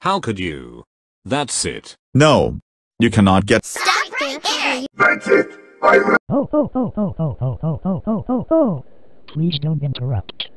How could you? That's it. No. You cannot get. Stop right there! That's it. I Oh. Please don't interrupt.